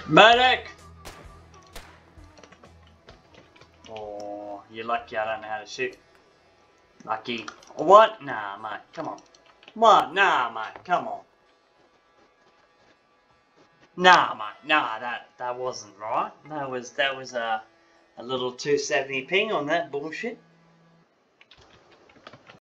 Medic! Oh, you're lucky I don't know how to shoot. Lucky. What? Nah, mate, come on. What? Nah, mate, come on. Nah, mate, nah, that wasn't right. That was a little 270 ping on that bullshit.